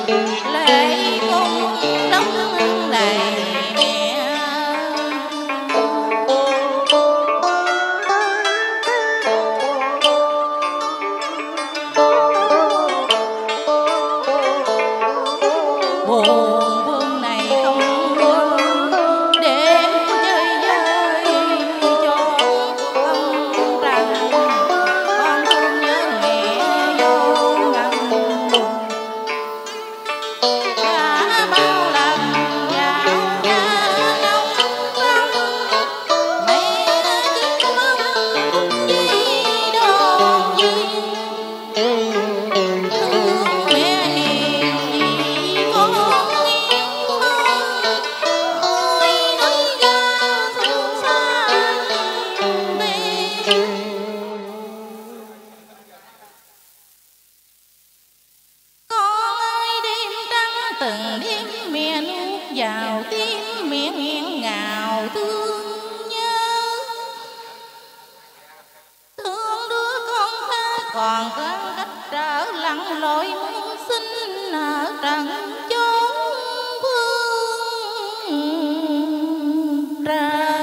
lệ cũng đong đầy. Buồn vương này không để chơi vơi cho ông rằng con thương nhớ mẹ vô ngần. Đã bao lần vào nhà nông mẹ chỉ mong gì đòn duyên. Thương mẹ hiền vì con yêu ôi nói ra thương xa mẹ. Con ơi đêm trăng từng đêm mẹ nuốt vào tim mẹ nghẹn ngào thương nhớ. Thương đứa con tha còn có cách trở lặng lội muôn sinh ở trần chốn phương trời.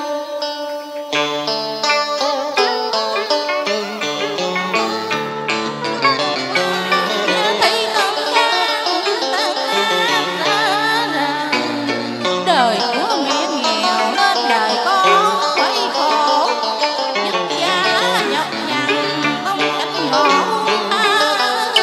Thấy con gian tan ra đời của mẹ nghèo nên đời con phải khổ vất vả nhọc nhằn không cách ngộ tha.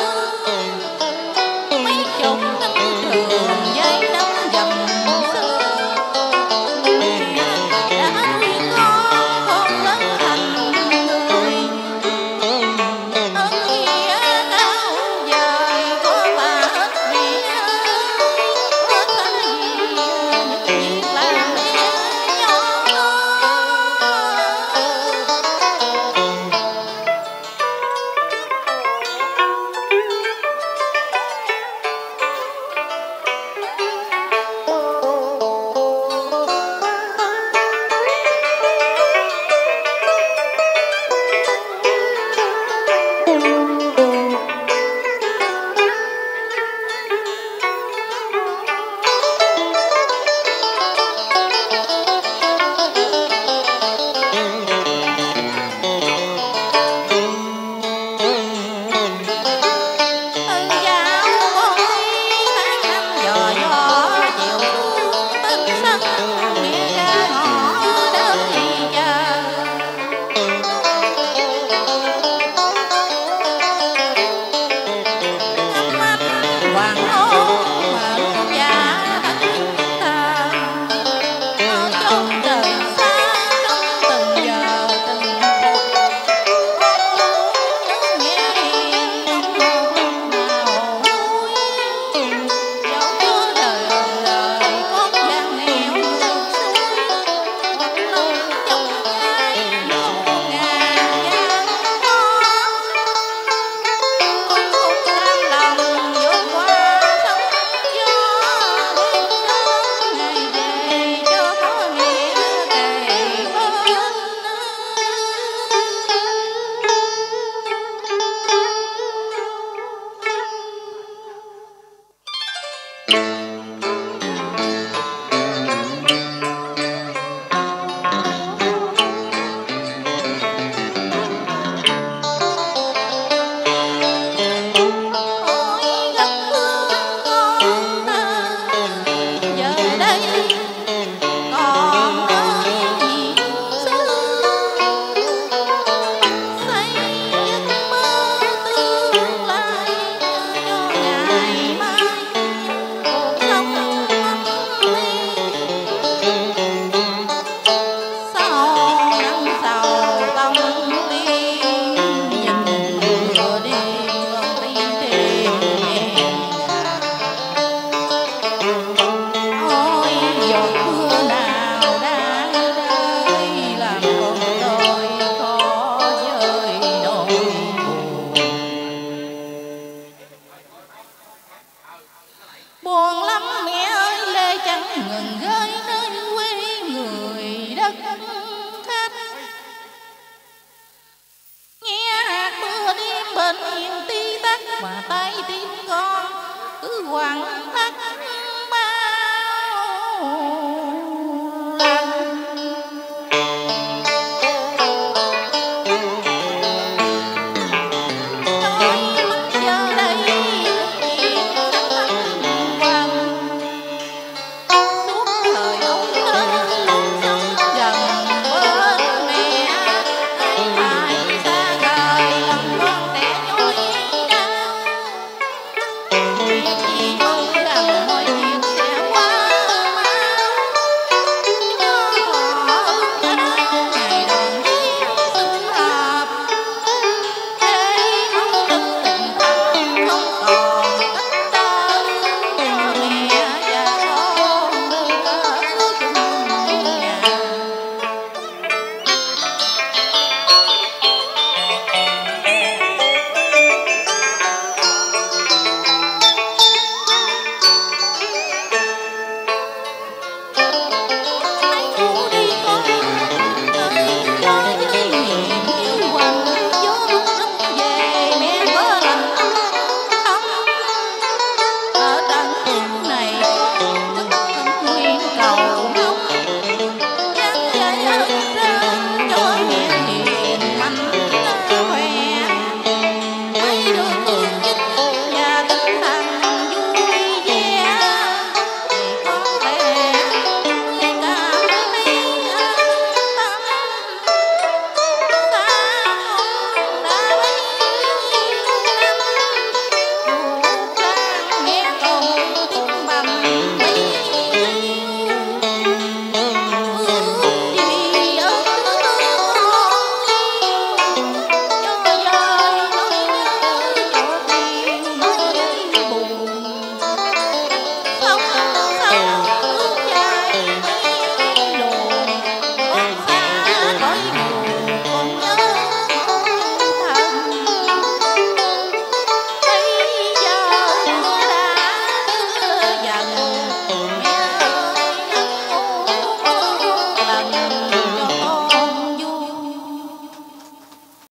Mấy chục năm trường giấy nắng dầm xưa mẹ đã nuôi con khôn lớn thành người. Ơn nghĩa cao vời có bà hết mẹ có thay những việc làm mẹ nhỏ. Ơn giáo ôi tháng năm dò dò chiều thương tinh sân mẹ ra ngõ đợi chờ. Thăm anh hoàng hôn mà luôn dạ thẫn thờ ở chốn trời xa trong từng giờ từng phút. Con luôn nhớ mẹ hiền không một lúc nào nguôi. Dẫu cho đời đời con gian nghèo ngược xuôi một lòng trong gai muôn ngàn gian khó. Con không cam lòng vượt qua sóng gió đêm sớm ngày về cho có mẹ kề bên. Ôi rất thương con ta giờ đây còn ở miền xưa. Xây giấc mơ tương lai cho ngày mai cuộc sống ấm êm. Sau năm sau tâm tiên nhìn mưa đêm con tim thêm nhẹ nhàng. Ôi giọt mưa nào đã rơi làm con tôi khó vơi nỗi buồn. Buồn lắm mẹ ơi lệ chẳng ngừng rơi nơi quê người đất khách. Nghe hạt mưa đêm bên hiền tí tách mà tay tim con cứ quặn thắt